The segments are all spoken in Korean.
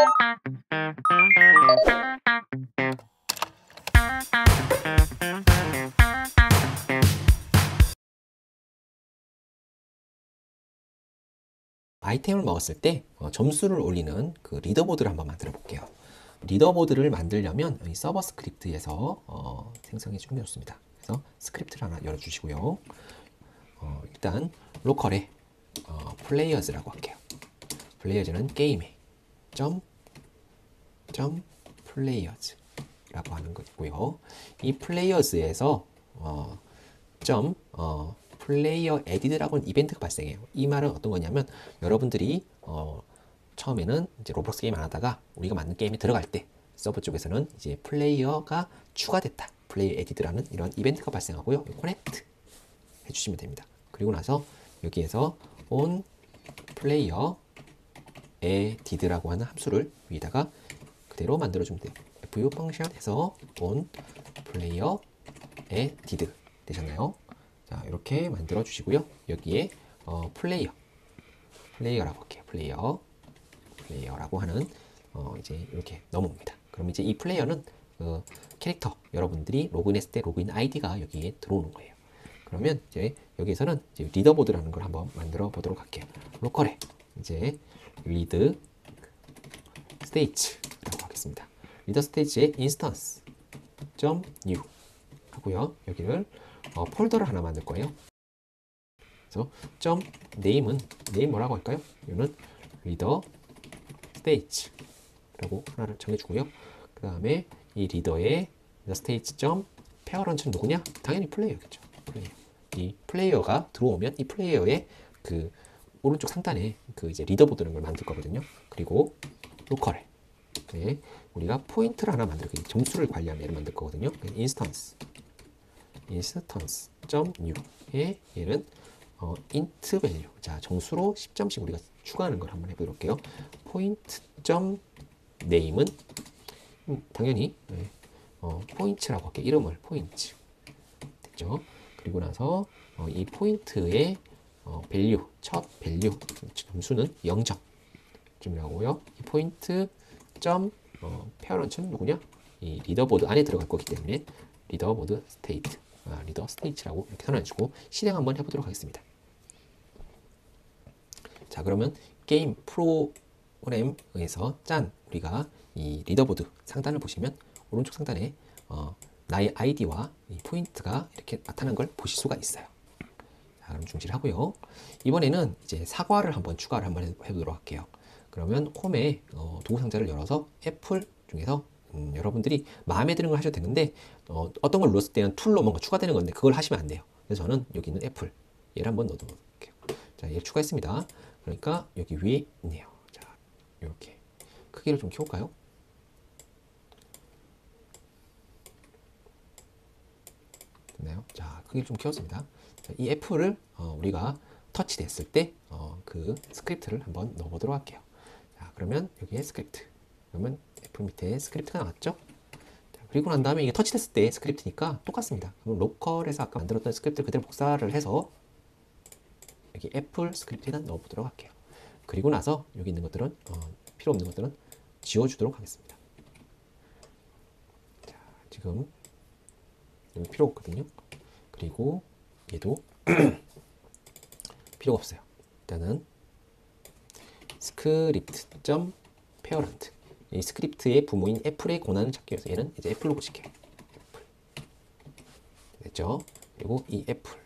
아이템을 먹었을 때 점수를 올리는 그 리더보드를 한번 만들어 볼게요. 리더보드를 만들려면 이 서버 스크립트에서 생성해 주면 좋습니다. 그래서 스크립트를 하나 열어주시고요. 일단 로컬에 플레이어즈라고 할게요. 플레이어즈는 게임에 점 플레이어즈라고 하는 거고요. 이 플레이어즈에서 플레이어 에디드라고는 이벤트가 발생해요. 이 말은 어떤 거냐면 여러분들이 처음에는 이제 로블록스 게임 안 하다가 우리가 만든 게임에 들어갈 때 서버 쪽에서는 이제 플레이어가 추가됐다. 플레이어 에디드라는 이런 이벤트가 발생하고요. 커넥트 해주시면 됩니다. 그리고 나서 여기에서 on 플레이어 에디드라고 하는 함수를 위에다가 그대로 만들어주면 돼요. fu 펑션에서 on 플레이어 에디드 되셨나요? 자, 이렇게 만들어 주시고요. 여기에 플레이어라고 할게요. 플레이어라고 하는 이제 이렇게 넘어옵니다. 그럼 이제 이 플레이어는 캐릭터 여러분들이 로그인했을 때 로그인 아이디가 여기에 들어오는 거예요. 그러면 이제 여기에서는 이제 리더보드라는 걸 한번 만들어 보도록 할게요. 로컬에 이제 리드 스테이츠라고 하겠습니다. 리더 스테이츠의 인스턴스 .new 하고요. 여기를 폴더를 하나 만들 거예요. 그래서 네임은 네임 뭐라고 할까요? 이거는 리더 스테이츠라고 하나를 정해주고요. 그 다음에 이 리더의 리더 스테이츠 페어런츠는 누구냐? 당연히 플레이어겠죠. 이 플레이어가 들어오면 이 플레이어의 그 오른쪽 상단에 그 이제 리더보드라는 걸 만들 거거든요. 그리고 로컬에 우리가 포인트를 하나 만들고 점수를 관리하는 애를 만들 거거든요. 인스턴스 .new에 얘는 int value 자 정수로 10점씩 우리가 추가하는 걸 한번 해보도록 할게요. 포인트 name은 당연히 포인트라고 할게요. 이름을 포인트 됐죠. 그리고 나서 이 포인트의 value 첫 value 점수는 0점쯤이라고요. 이 포인트 페어런츠는 누구냐? 이 리더보드 안에 들어갈 거기 때문에 리더보드 스테이트 리더 스테이츠라고 이렇게 선언해주고 실행 한번 해보도록 하겠습니다. 자, 그러면 게임 프로그램에서 우리가 이 리더보드 상단을 보시면 오른쪽 상단에 나의 아이디와 이 포인트가 이렇게 나타난 걸 보실 수가 있어요. 자, 그럼 중지를 하고요. 이번에는 이제 사과를 한번 추가를 한번 해보도록 할게요. 그러면 홈에 도구 상자를 열어서 애플 중에서 여러분들이 마음에 드는 걸 하셔도 되는데 어떤 걸 눌렀을 때는 툴로 뭔가 추가되는 건데 그걸 하시면 안 돼요. 그래서 저는 여기 있는 애플 얘를 한번 넣어볼게요. 자, 얘를 추가했습니다. 그러니까 여기 위에 있네요. 자, 이렇게 크기를 좀 키울까요? 됐나요? 자, 크기를 좀 키웠습니다. 자, 이 애플을 우리가 터치됐을 때 그 스크립트를 한번 넣어보도록 할게요. 자, 그러면 여기에 스크립트 그러면 애플 밑에 스크립트가 나왔죠? 자, 그리고 난 다음에 이게 터치됐을 때 스크립트니까 똑같습니다. 그럼 로컬에서 아까 만들었던 스크립트를 그대로 복사를 해서 여기 애플 스크립트에다 넣어보도록 할게요. 그리고 나서 여기 있는 것들은 필요 없는 것들은 지워주도록 하겠습니다. 자, 지금 여기 필요 없거든요. 그리고 얘도 필요가 없어요. 일단은 스크립트.parent 이 스크립트의 부모인 애플의 권한을 찾기 위해서 얘는 이제 애플로 고칠게요. 애플. 됐죠? 그리고 이 애플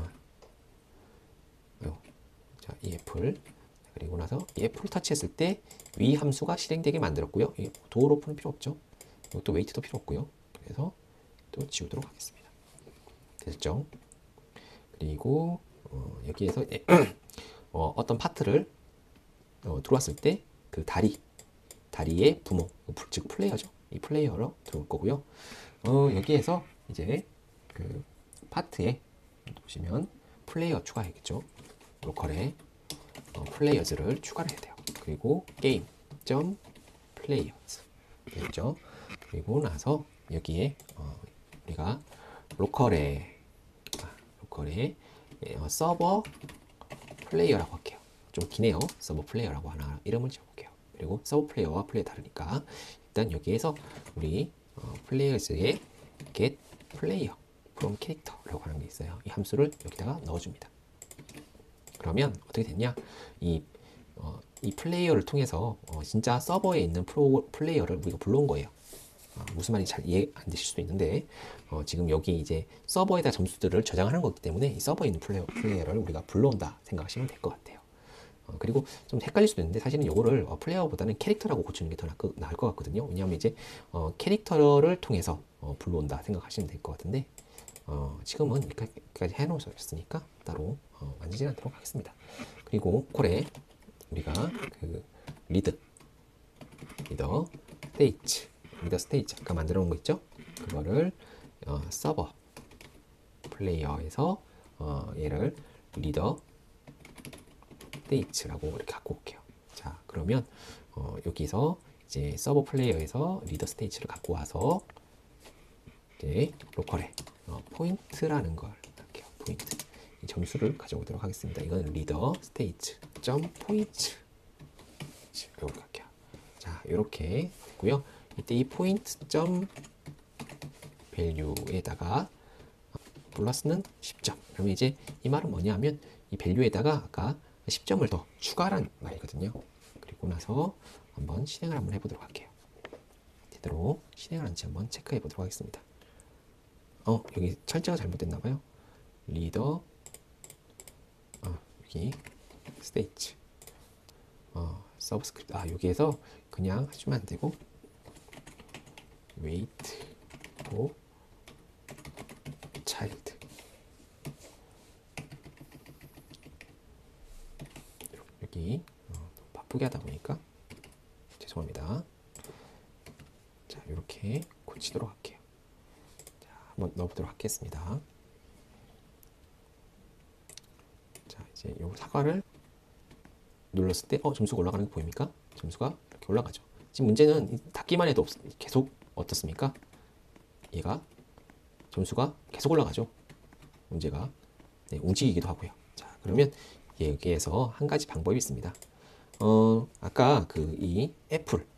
자, 이 애플 그리고 나서 이 애플 터치했을 때 위 함수가 실행되게 만들었고요. 이 도어로프는 필요 없죠. 이것도 웨이트도 필요 없고요. 그래서 또 지우도록 하겠습니다. 됐죠? 그리고 여기에서 어떤 파트를 들어왔을 때 그 다리의 부모, 즉 플레이어죠. 이 플레이어로 들어올 거고요. 여기에서 이제 그 파트에 보시면 플레이어 추가해야겠죠. 로컬에 플레이어즈를 추가를 해야 돼요. 그리고 게임 플레이어즈 됐죠. 그리고 나서 여기에 우리가 로컬에 서버 플레이어라고 할게요. 좀 기네요. 서버 플레이어라고 하나 이름을 지어볼게요. 그리고 서브 플레이어와 플레이어 다르니까 일단 여기에서 우리 플레이어즈의 get player from character라고 하는 게 있어요. 이 함수를 여기다가 넣어줍니다. 그러면 어떻게 됐냐? 이 플레이어를 통해서 진짜 서버에 있는 플레이어를 우리가 불러온 거예요. 무슨 말인지 잘 이해 안 되실 수도 있는데 지금 여기 이제 서버에다 점수들을 저장하는 거기 때문에 이 서버에 있는 플레이어를 우리가 불러온다 생각하시면 될 것 같아요. 그리고 좀 헷갈릴 수도 있는데 사실은 이거를 플레이어보다는 캐릭터라고 고치는 게 더 나을 것 같거든요. 왜냐하면 이제 캐릭터를 통해서 불러온다 생각하시면 될 것 같은데 지금은 여기까지 해놓으셨으니까 따로 만지지 않도록 하겠습니다. 그리고 콜에 우리가 그 리더 스테이지 아까 만들어 놓은 거 있죠? 그거를 서버 플레이어에서 얘를 리더 스테이지라고 이렇게 갖고 올게요. 자, 그러면 여기서 이제 서버 플레이어에서 리더 스테이지를 갖고 와서 이제 로컬에 포인트라는 걸 할게요. 포인트. 이 점수를 가져오도록 하겠습니다. 이건 리더 스테이지 점 포인트 이렇게 할게요. 자, 이렇게 됐고요. 이때 이 포인트 점 밸류에다가 플러스는 10점. 그러면 이제 이 말은 뭐냐면 이 밸류에다가 아까 10점을 더 추가란 말이거든요. 그리고 나서 한번 실행을 한번 해보도록 할게요. 제대로 실행을 하는지 한번 체크해 보도록 하겠습니다. 여기 철자가 잘못됐나봐요. 리더 여기 스테이지 서브스크립트 여기에서 그냥 하시면 안 되고 wait for child 여기 바쁘게 하다 보니까 죄송합니다. 자, 이렇게 고치도록 할게요. 자, 한번 넣어보도록 하겠습니다. 자, 이제 요 사과를 눌렀을 때 점수가 올라가는 게 보입니까? 점수가 이렇게 올라가죠. 지금 문제는 닫기만 해도 계속 어떻습니까? 얘가 점수가 계속 올라가죠. 문제가 움직이기도 하고요. 자, 그러면 여기에서 한 가지 방법이 있습니다. 아까 이 애플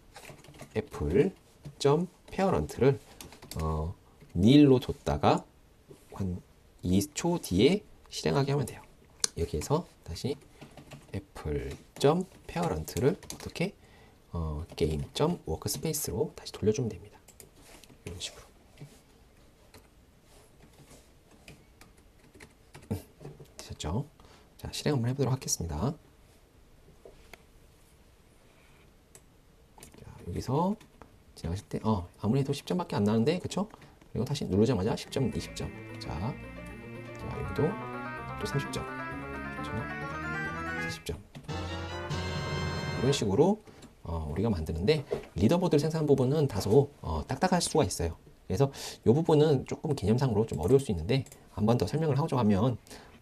점 페어런트를 nil로 줬다가 한 2초 뒤에 실행하게 하면 돼요. 여기에서 다시 애플 점 페어런트를 어떻게 게임 점 워크스페이스로 다시 돌려주면 됩니다. 이런 식으로. 되셨죠? 자, 실행 한번 해보도록 하겠습니다. 자, 여기서 진행하실 때 아무래도 10점밖에 안 나는데 그쵸? 그리고 다시 누르자마자 10점, 20점. 자, 여기도 또 30점. 그쵸? 40점. 이런 식으로 우리가 만드는데 리더보드를 생성한 부분은 다소 딱딱할 수가 있어요. 그래서 이 부분은 조금 개념상으로 좀 어려울 수 있는데 한 번 더 설명을 하고자 하면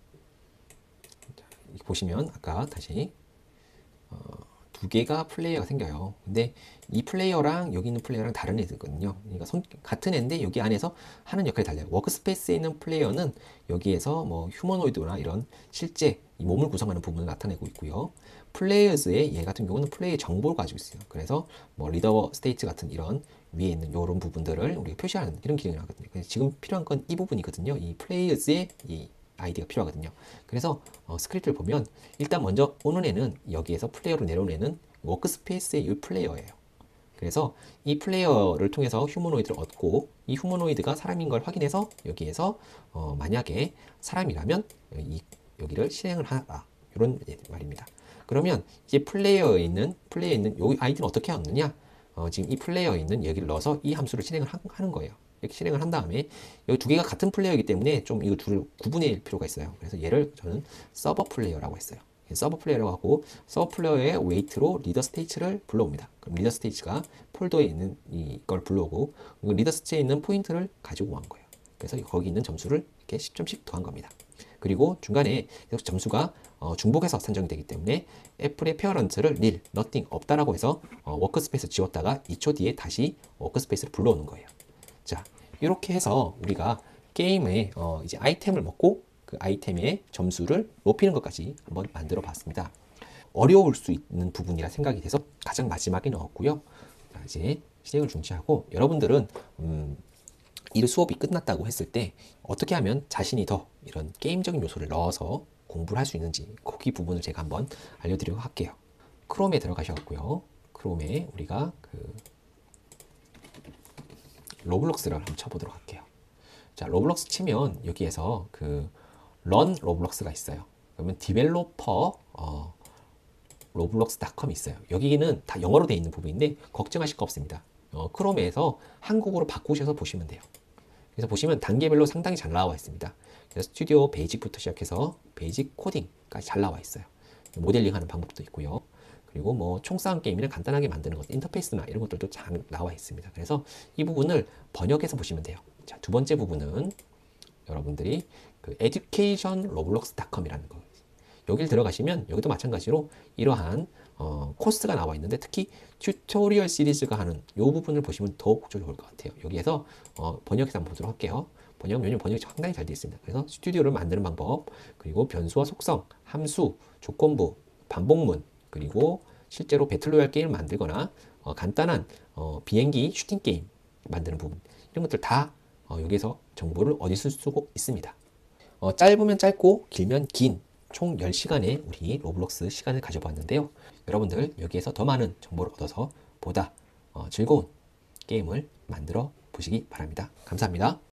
보시면 아까 다시 두 개가 플레이어가 생겨요. 근데 이 플레이어랑 여기 있는 플레이어랑 다른 애들거든요. 그러니까 같은 애인데 여기 안에서 하는 역할이 달라요. 워크스페이스에 있는 플레이어는 여기에서 뭐 휴머노이드나 이런 실제 이 몸을 구성하는 부분을 나타내고 있고요. 플레이어즈의 얘 같은 경우는 플레이의 정보를 가지고 있어요. 그래서 뭐 리더 스테이트 같은 이런 위에 있는 이런 부분들을 우리가 표시하는 이런 기능을 하거든요. 그래서 지금 필요한 건 이 부분이거든요. 이 플레이어즈의 이 아이디가 필요하거든요. 그래서 스크립트를 보면 일단 먼저 오는 애는 여기에서 플레이어로 내려오는 애는 워크스페이스의 이 플레이어예요. 그래서 이 플레이어를 통해서 휴머노이드를 얻고 이 휴머노이드가 사람인 걸 확인해서 여기에서 만약에 사람이라면 여기를 실행을 하라 이런 말입니다. 그러면 이제 플레이어에 있는 이 아이디는 어떻게 얻느냐? 지금 이 플레이어에 있는 여기를 넣어서 이 함수를 실행을 하는 거예요. 이렇게 실행을 한 다음에 여기 두 개가 같은 플레이어이기 때문에 좀 이거 둘을 구분할 필요가 있어요. 그래서 얘를 저는 서버 플레이어라고 했어요. 서버 플레이어라고 하고 서버 플레이어의 웨이트로 리더 스테이지를 불러옵니다. 그럼 리더 스테이지가 폴더에 있는 이걸 불러오고 리더 스테이지에 있는 포인트를 가지고 온 거예요. 그래서 거기 있는 점수를 이렇게 10점씩 더한 겁니다. 그리고 중간에 점수가 중복해서 산정이 되기 때문에 애플의 페어런트를 nil, nothing, 없다라고 해서 워크스페이스 지웠다가 2초 뒤에 다시 워크스페이스를 불러오는 거예요. 자, 이렇게 해서 우리가 게임에 이제 아이템을 먹고 그 아이템의 점수를 높이는 것까지 한번 만들어 봤습니다. 어려울 수 있는 부분이라 생각이 돼서 가장 마지막에 넣었고요. 자, 이제 실행을 중지하고 여러분들은 이 수업이 끝났다고 했을 때 어떻게 하면 자신이 더 이런 게임적인 요소를 넣어서 공부를 할 수 있는지 거기 부분을 제가 한번 알려드리려고 할게요. 크롬에 들어가셨고요. 크롬에 우리가 그 로블록스를 한번 쳐보도록 할게요. 자, 로블록스 치면 여기에서 그 런 로블록스가 있어요. 그러면 디벨로퍼 로블록스.com이 있어요. 여기는 다 영어로 되어 있는 부분인데 걱정하실 거 없습니다. 크롬에서 한국어로 바꾸셔서 보시면 돼요. 그래서 보시면 단계별로 상당히 잘 나와 있습니다. 그래서 스튜디오 베이직부터 시작해서 베이직 코딩까지 잘 나와 있어요. 모델링 하는 방법도 있고요. 그리고 뭐 총싸움 게임이나 간단하게 만드는 것, 인터페이스나 이런 것들도 잘 나와 있습니다. 그래서 이 부분을 번역해서 보시면 돼요. 자, 두 번째 부분은 여러분들이 그 educationroblox.com이라는 거. 여기를 들어가시면 여기도 마찬가지로 이러한 코스가 나와 있는데 특히 튜토리얼 시리즈가 하는 이 부분을 보시면 더욱 좋을 것 같아요. 여기에서 번역해서 한번 보도록 할게요. 요즘 번역이 상당히 잘 되어 있습니다. 그래서 스튜디오를 만드는 방법, 그리고 변수와 속성, 함수, 조건부, 반복문, 그리고 실제로 배틀로얄 게임을 만들거나 간단한 비행기 슈팅 게임 만드는 부분, 이런 것들 다 여기서 정보를 얻을 수 있습니다. 짧으면 짧고 길면 긴 총 10시간의 우리 로블록스 시간을 가져봤는데요. 여러분들 여기에서 더 많은 정보를 얻어서 보다 즐거운 게임을 만들어 보시기 바랍니다. 감사합니다.